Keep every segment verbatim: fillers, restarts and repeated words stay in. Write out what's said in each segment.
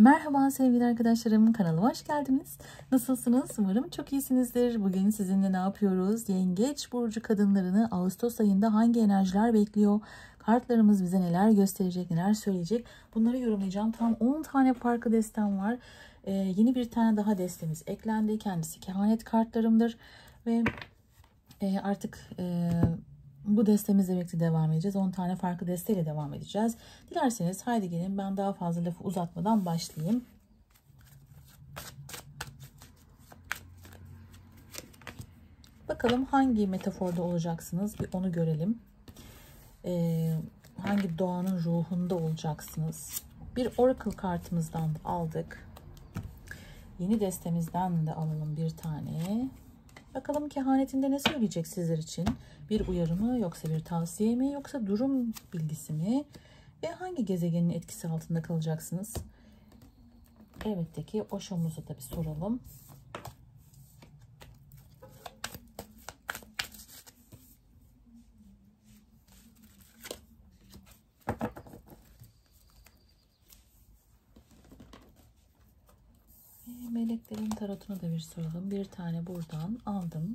Merhaba sevgili arkadaşlarım, kanalıma hoş geldiniz. Nasılsınız? Umarım çok iyisinizdir. Bugün sizinle ne yapıyoruz? Yengeç burcu kadınlarını Ağustos ayında hangi enerjiler bekliyor? Kartlarımız bize neler gösterecek, neler söyleyecek? Bunları yorumlayacağım. Tam on tane farklı destem var. Ee, yeni bir tane daha destemiz eklendi. Kendisi kehanet kartlarımdır. Ve e, artık... E, Bu destemizle birlikte devam edeceğiz. on tane farklı desteyle devam edeceğiz. Dilerseniz haydi gelin, ben daha fazla lafı uzatmadan başlayayım. Bakalım hangi metaforda olacaksınız? Bir onu görelim. Ee, hangi doğanın ruhunda olacaksınız? Bir oracle kartımızdan aldık. Yeni destemizden de alalım bir tane. Bakalım kehanetinde ne söyleyecek sizler için? Bir uyarı mı, yoksa bir tavsiye mi, yoksa durum bilgisi mi? Ve hangi gezegenin etkisi altında kalacaksınız? Elbette ki Osho'muza da bir soralım. Meleklerin tarotuna da bir soralım. Bir tane buradan aldım.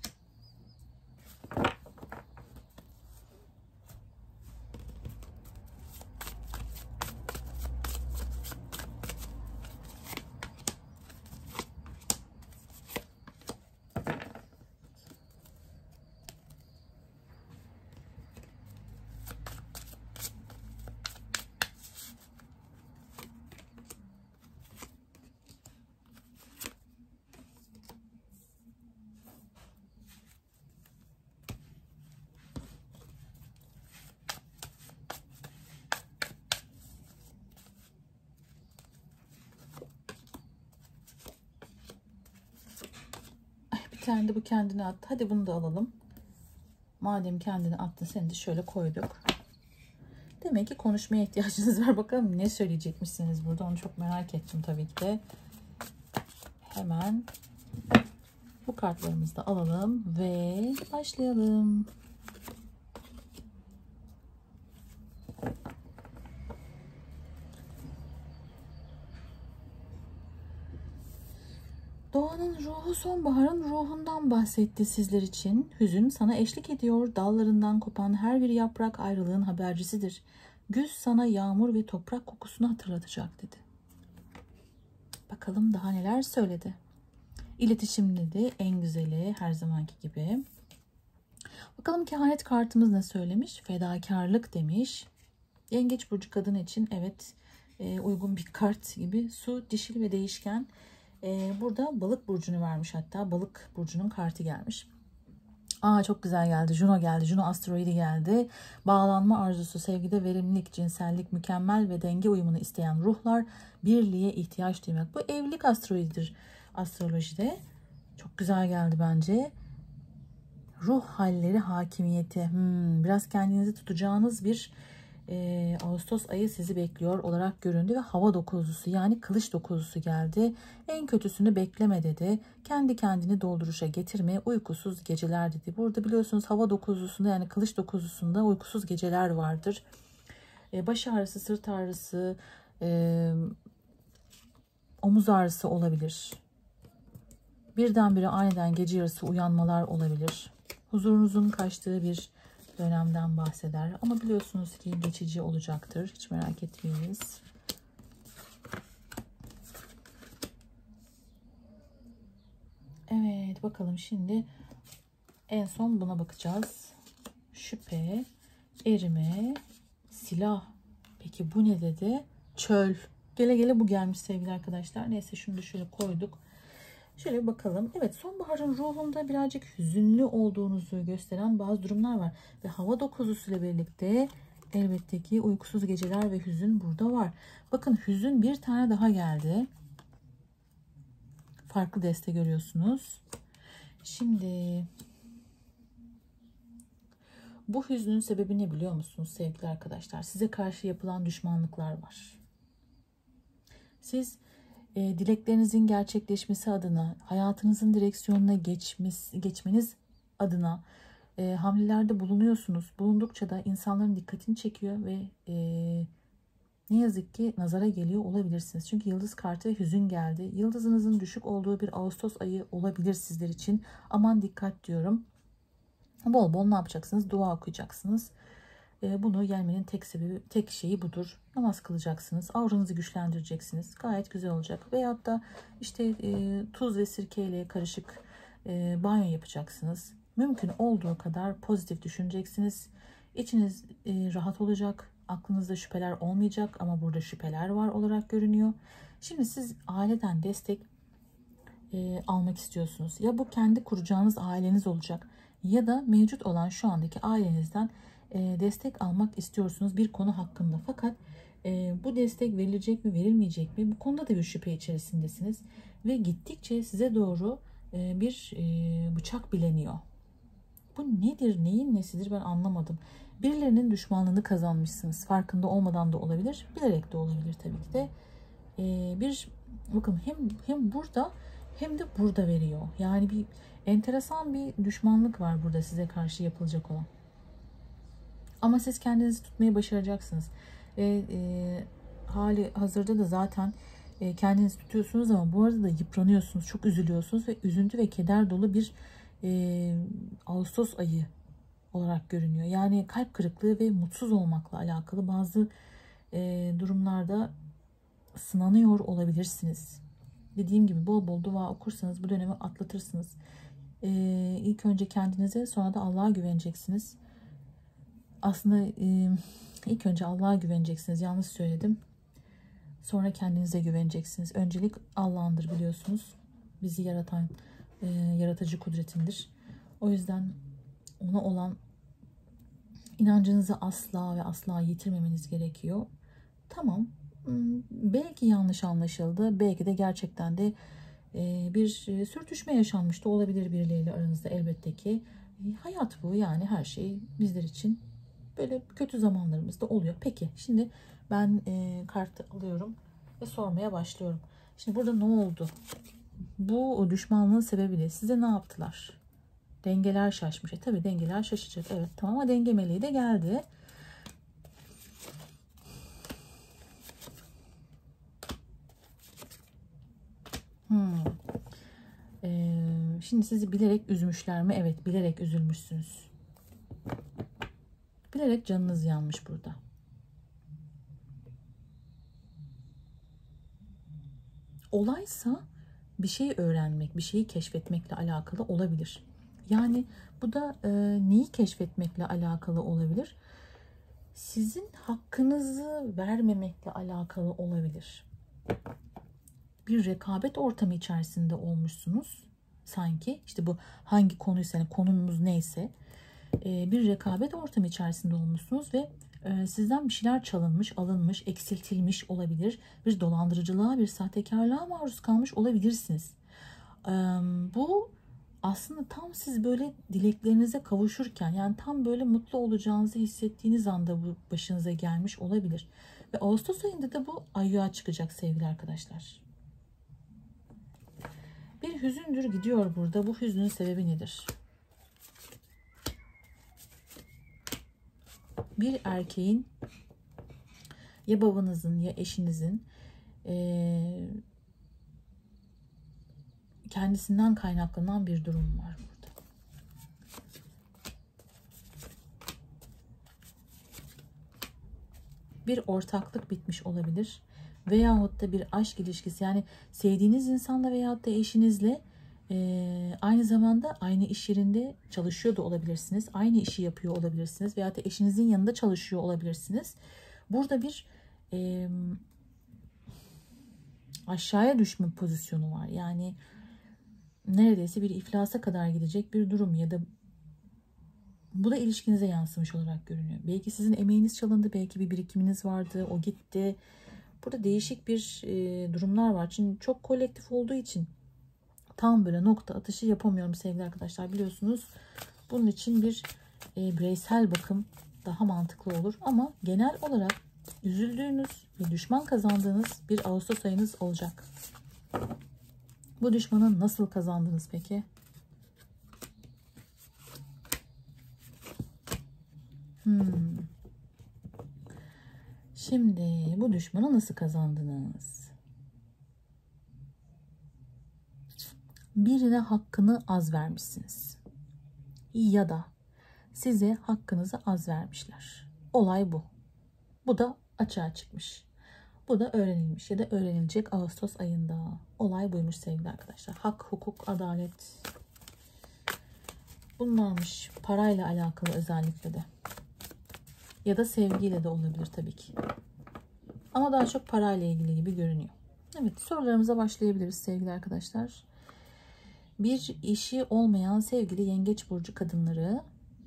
Bir tane de bu kendini attı. Hadi bunu da alalım. Madem kendini attı, seni de şöyle koyduk. Demek ki konuşmaya ihtiyacınız var. Bakalım ne söyleyecekmişsiniz burada. Onu çok merak ettim tabii ki de. Hemen bu kartlarımızı da alalım ve başlayalım. Doğanın ruhu sonbaharın ruhundan bahsetti sizler için. Hüzün sana eşlik ediyor. Dallarından kopan her bir yaprak ayrılığın habercisidir. Güz sana yağmur ve toprak kokusunu hatırlatacak dedi. Bakalım daha neler söyledi. İletişim dedi, en güzeli her zamanki gibi. Bakalım kehanet kartımız ne söylemiş? Fedakarlık demiş. Yengeç burcu kadın için evet uygun bir kart gibi. Su, dişil ve değişken. Ee, burada balık burcunu vermiş, hatta balık burcunun kartı gelmiş. Aa, çok güzel geldi. Juno geldi. Juno asteroidi geldi. Bağlanma arzusu, sevgide verimlilik, cinsellik, mükemmel ve denge uyumunu isteyen ruhlar birliğe ihtiyaç duymak. Bu evlilik asteroididir astrolojide. Çok güzel geldi bence. Ruh halleri hakimiyeti. Hmm, biraz kendinizi tutacağınız bir e, Ağustos ayı sizi bekliyor olarak göründü ve hava dokuzlusu, yani kılıç dokuzlusu geldi. En kötüsünü bekleme dedi. Kendi kendini dolduruşa getirme, uykusuz geceler dedi. Burada biliyorsunuz hava dokuzlusunda, yani kılıç dokuzlusunda uykusuz geceler vardır. E, baş ağrısı, sırt ağrısı, e, omuz ağrısı olabilir. Birdenbire aniden gece yarısı uyanmalar olabilir. Huzurunuzun kaçtığı bir dönemden bahseder. Ama biliyorsunuz ki geçici olacaktır. Hiç merak etmeyiniz. Evet, bakalım şimdi en son buna bakacağız. Şüphe, erime, silah. Peki bu ne dedi? Çöl. Gele gele bu gelmiş sevgili arkadaşlar. Neyse, şunu da şöyle koyduk. Şöyle bakalım. Evet, sonbaharın ruhunda birazcık hüzünlü olduğunuzu gösteren bazı durumlar var. Ve hava dokuzlusu ile birlikte elbette ki uykusuz geceler ve hüzün burada var. Bakın, hüzün bir tane daha geldi. Farklı deste görüyorsunuz. Şimdi bu hüznün sebebi ne biliyor musunuz sevgili arkadaşlar? Size karşı yapılan düşmanlıklar var. Siz E, dileklerinizin gerçekleşmesi adına, hayatınızın direksiyonuna geçmesi, geçmeniz adına e, hamlelerde bulunuyorsunuz. Bulundukça da insanların dikkatini çekiyor ve e, ne yazık ki nazara geliyor olabilirsiniz. Çünkü yıldız kartı ve hüzün geldi. Yıldızınızın düşük olduğu bir Ağustos ayı olabilir sizler için. Aman dikkat diyorum. Bol bol ne yapacaksınız? Dua okuyacaksınız. Bunu gelmenin tek sebebi, tek şeyi budur. Namaz kılacaksınız. Auranızı güçlendireceksiniz. Gayet güzel olacak. Veyahut da işte e, tuz ve sirkeyle karışık e, banyo yapacaksınız. Mümkün olduğu kadar pozitif düşüneceksiniz. İçiniz e, rahat olacak. Aklınızda şüpheler olmayacak ama burada şüpheler var olarak görünüyor. Şimdi siz aileden destek e, almak istiyorsunuz. Ya bu kendi kuracağınız aileniz olacak ya da mevcut olan şu andaki ailenizden e, destek almak istiyorsunuz bir konu hakkında. Fakat e, bu destek verilecek mi verilmeyecek mi? Bu konuda da bir şüphe içerisindesiniz ve gittikçe size doğru e, bir e, bıçak bileniyor. Bu nedir? Neyin nesidir? Ben anlamadım. Birilerinin düşmanlığını kazanmışsınız. Farkında olmadan da olabilir. Bilerek de olabilir tabii ki de. Ee, bir bakın hem hem burada hem de burada veriyor. Yani bir enteresan bir düşmanlık var burada size karşı yapılacak olan. Ama siz kendinizi tutmayı başaracaksınız. Ve e, hali hazırda da zaten e, kendinizi tutuyorsunuz ama bu arada da yıpranıyorsunuz. Çok üzülüyorsunuz ve üzüntü ve keder dolu bir e, Ağustos ayı olarak görünüyor. Yani kalp kırıklığı ve mutsuz olmakla alakalı bazı e, durumlarda sınanıyor olabilirsiniz. Dediğim gibi bol bol dua okursanız bu dönemi atlatırsınız. E, ilk önce kendinize, sonra da Allah'a güveneceksiniz. Aslında e, ilk önce Allah'a güveneceksiniz. Yanlış söyledim. Sonra kendinize güveneceksiniz. Öncelik Allah'ındır biliyorsunuz. Bizi yaratan e, yaratıcı kudretindir. O yüzden ona olan inancınızı asla ve asla yitirmemeniz gerekiyor. Tamam. Belki yanlış anlaşıldı. Belki de gerçekten de bir sürtüşme yaşanmış da olabilir birileriyle aranızda elbette ki. Hayat bu, yani her şey bizler için böyle kötü zamanlarımızda oluyor. Peki şimdi ben kartı alıyorum ve sormaya başlıyorum. Şimdi burada ne oldu? Bu düşmanlığın sebebi ne? Size ne yaptılar? Dengeler şaşmış. E tabii dengeler şaşacak. Evet tamam, ama denge meleği de geldi. Hmm. Ee, şimdi sizi bilerek üzmüşler mi? Evet, bilerek üzülmüşsünüz. Bilerek canınız yanmış burada. Olaysa bir şey öğrenmek, bir şeyi keşfetmekle alakalı olabilir. Yani bu da e, neyi keşfetmekle alakalı olabilir? Sizin hakkınızı vermemekle alakalı olabilir. Bir rekabet ortamı içerisinde olmuşsunuz sanki. İşte bu hangi konuysa, yani konumuz neyse e, bir rekabet ortamı içerisinde olmuşsunuz ve e, sizden bir şeyler çalınmış, alınmış, eksiltilmiş olabilir. Bir dolandırıcılığa, bir sahtekarlığa maruz kalmış olabilirsiniz. E, bu aslında tam siz böyle dileklerinize kavuşurken, yani tam böyle mutlu olacağınızı hissettiğiniz anda bu başınıza gelmiş olabilir. Ve Ağustos ayında da bu ayyuğa çıkacak sevgili arkadaşlar. Bir hüzündür gidiyor burada. Bu hüznün sebebi nedir? Bir erkeğin, ya babanızın ya eşinizin e, kendisinden kaynaklanan bir durum var burada. Bir ortaklık bitmiş olabilir. Veyahut da bir aşk ilişkisi, yani sevdiğiniz insanla veyahut da eşinizle e, aynı zamanda aynı iş yerinde çalışıyor da olabilirsiniz. Aynı işi yapıyor olabilirsiniz. Veyahut da eşinizin yanında çalışıyor olabilirsiniz. Burada bir e, aşağıya düşme pozisyonu var. Yani neredeyse bir iflasa kadar gidecek bir durum ya da bu da ilişkinize yansımış olarak görünüyor. Belki sizin emeğiniz çalındı, belki bir birikiminiz vardı, o gitti. Burada değişik bir e, durumlar var. Çünkü çok kolektif olduğu için tam böyle nokta atışı yapamıyorum sevgili arkadaşlar, biliyorsunuz. Bunun için bir e, bireysel bakım daha mantıklı olur. Ama genel olarak üzüldüğünüz ve düşman kazandığınız bir Ağustos ayınız olacak. Bu düşmanı nasıl kazandınız peki? Hmm. Şimdi bu düşmanı nasıl kazandınız? Birine hakkını az vermişsiniz. Ya da size hakkınızı az vermişler. Olay bu. Bu da açığa çıkmış. Bu da öğrenilmiş ya da öğrenilecek Ağustos ayında. Olay buymuş sevgili arkadaşlar. Hak, hukuk, adalet. Bunlarmış. Parayla alakalı özellikle de. Ya da sevgiyle de olabilir tabii ki. Ama daha çok parayla ilgili gibi görünüyor. Evet, sorularımıza başlayabiliriz sevgili arkadaşlar. Bir işi olmayan sevgili yengeç burcu kadınları,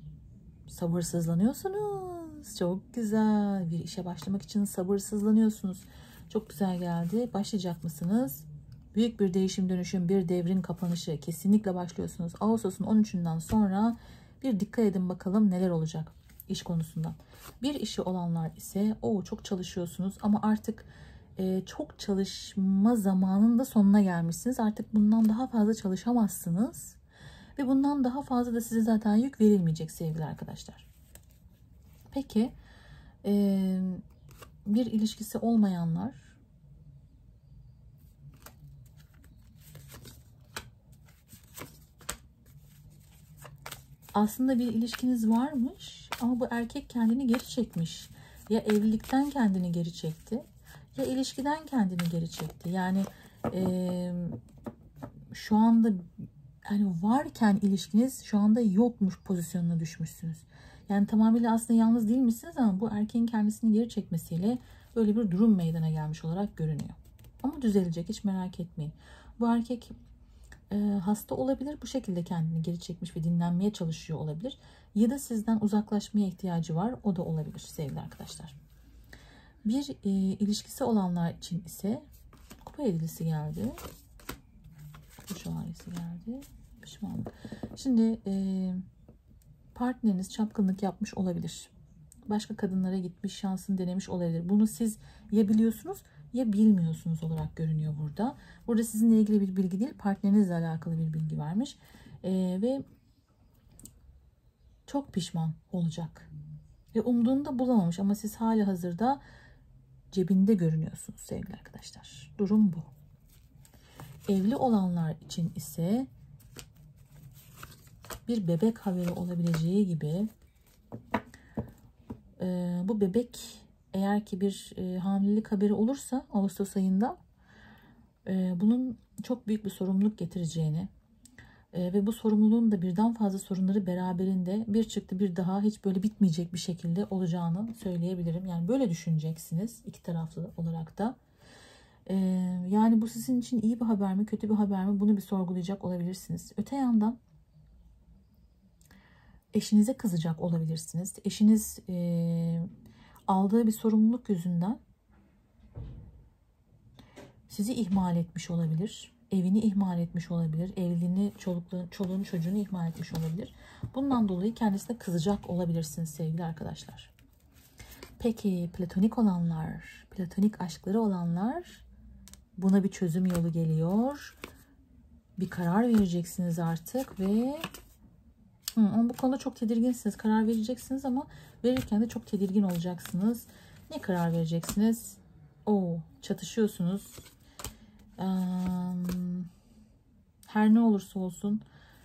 sabırsızlanıyorsunuz. Çok güzel. Bir işe başlamak için sabırsızlanıyorsunuz. Çok güzel geldi. Başlayacak mısınız? Büyük bir değişim, dönüşüm, bir devrin kapanışı. Kesinlikle başlıyorsunuz. Ağustos'un on üçünden sonra bir dikkat edin bakalım neler olacak iş konusunda. Bir işi olanlar ise o çok çalışıyorsunuz ama artık e, çok çalışma zamanının da sonuna gelmişsiniz. Artık bundan daha fazla çalışamazsınız. Ve bundan daha fazla da size zaten yük verilmeyecek sevgili arkadaşlar. Peki e, bir ilişkisi olmayanlar, aslında bir ilişkiniz varmış ama bu erkek kendini geri çekmiş. Ya evlilikten kendini geri çekti ya ilişkiden kendini geri çekti. Yani e, şu anda yani varken ilişkiniz şu anda yokmuş pozisyonuna düşmüşsünüz. Yani tamamıyla aslında yalnız değilmişsiniz ama bu erkeğin kendisini geri çekmesiyle böyle bir durum meydana gelmiş olarak görünüyor. Ama düzelecek, hiç merak etmeyin. Bu erkek e, hasta olabilir, bu şekilde kendini geri çekmiş ve dinlenmeye çalışıyor olabilir. Ya da sizden uzaklaşmaya ihtiyacı var, o da olabilir sevgili arkadaşlar. Bir e, ilişkisi olanlar için ise kupa yedilisi geldi. Bu şövalyesi geldi. Pişmanlık. Şimdi e, partneriniz çapkınlık yapmış olabilir. Başka kadınlara gitmiş, şansını denemiş olabilir. Bunu siz ya biliyorsunuz ya bilmiyorsunuz olarak görünüyor burada. Burada sizinle ilgili bir bilgi değil, partnerinizle alakalı bir bilgi vermiş. E, ve çok pişman olacak. Ve umduğunu da bulamamış ama siz hali hazırda cebinde görünüyorsunuz sevgili arkadaşlar. Durum bu. Evli olanlar için ise bir bebek haberi olabileceği gibi e, bu bebek eğer ki bir e, hamilelik haberi olursa Ağustos ayında e, bunun çok büyük bir sorumluluk getireceğini e, ve bu sorumluluğun da birden fazla sorunları beraberinde bir çıktı bir daha hiç böyle bitmeyecek bir şekilde olacağını söyleyebilirim. Yani böyle düşüneceksiniz iki taraflı olarak da. Ee, yani bu sizin için iyi bir haber mi, kötü bir haber mi? Bunu bir sorgulayacak olabilirsiniz. Öte yandan eşinize kızacak olabilirsiniz. Eşiniz e, aldığı bir sorumluluk yüzünden sizi ihmal etmiş olabilir. Evini ihmal etmiş olabilir. Evliliğini, çoluklu, çoluğunu, çocuğunu ihmal etmiş olabilir. Bundan dolayı kendisine kızacak olabilirsiniz sevgili arkadaşlar. Peki platonik olanlar, platonik aşkları olanlar, buna bir çözüm yolu geliyor. Bir karar vereceksiniz artık ve hı, bu konuda çok tedirginsiniz. Karar vereceksiniz ama verirken de çok tedirgin olacaksınız. Ne karar vereceksiniz? Oo, çatışıyorsunuz. Ee, her ne olursa olsun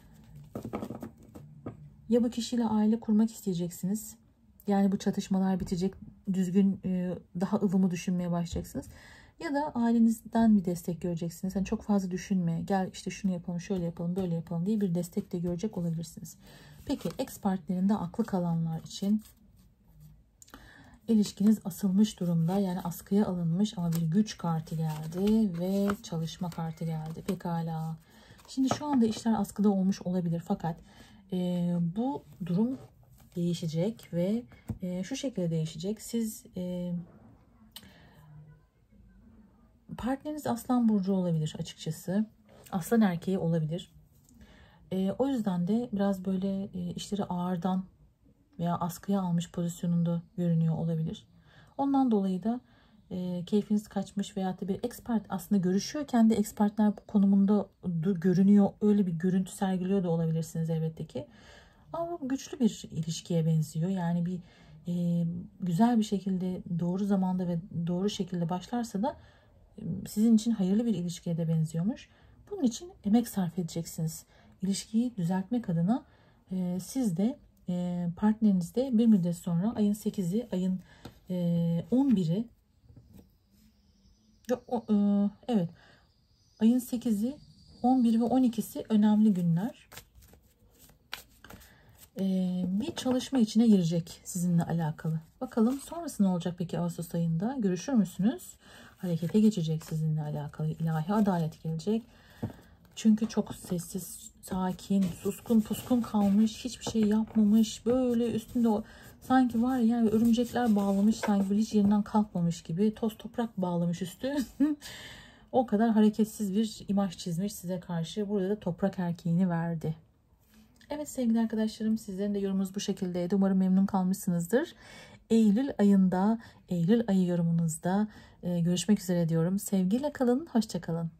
ya bu kişiyle aile kurmak isteyeceksiniz. Yani bu çatışmalar bitecek. Düzgün, daha ılımlı düşünmeye başlayacaksınız. Ya da ailenizden bir destek göreceksiniz. Yani çok fazla düşünme. Gel işte şunu yapalım, şöyle yapalım, böyle yapalım diye bir destek de görecek olabilirsiniz. Peki ex partnerinde aklı kalanlar için ilişkiniz asılmış durumda. Yani askıya alınmış ama bir güç kartı geldi ve çalışma kartı geldi. Pekala. Şimdi şu anda işler askıda olmuş olabilir fakat e, bu durum değişecek ve e, şu şekilde değişecek. Siz e, partneriniz Aslan burcu olabilir açıkçası. Aslan erkeği olabilir. E, o yüzden de biraz böyle e, işleri ağırdan veya askıya almış pozisyonunda görünüyor olabilir. Ondan dolayı da e, keyfiniz kaçmış veya da bir expert aslında görüşüyor. Kendi expertler konumunda görünüyor. Öyle bir görüntü sergiliyor da olabilirsiniz elbette ki. Ama güçlü bir ilişkiye benziyor. Yani bir e, güzel bir şekilde, doğru zamanda ve doğru şekilde başlarsa da e, sizin için hayırlı bir ilişkiye de benziyormuş. Bunun için emek sarf edeceksiniz. İlişkiyi düzeltmek adına e, siz de e, partneriniz de bir müddet sonra ayın sekizi, ayın e, on biri, yok, o, e, evet, ayın sekizi, on biri ve on ikisi önemli günler. Ee, bir çalışma içine girecek sizinle alakalı. Bakalım sonrası ne olacak peki Ağustos ayında? Görüşür müsünüz? Harekete geçecek sizinle alakalı. İlahi adalet gelecek. Çünkü çok sessiz, sakin, suskun puskun kalmış. Hiçbir şey yapmamış. Böyle üstünde o, sanki var ya, yani örümcekler bağlamış. Sanki böyle hiç yerinden kalkmamış gibi. Toz toprak bağlamış üstü. O kadar hareketsiz bir imaj çizmiş size karşı. Burada da toprak erkeğini verdi. Evet sevgili arkadaşlarım, sizlerin de yorumunuz bu şekildeydi. Umarım memnun kalmışsınızdır. Eylül ayında, Eylül ayı yorumunuzda e, görüşmek üzere diyorum. Sevgiyle kalın, hoşça kalın.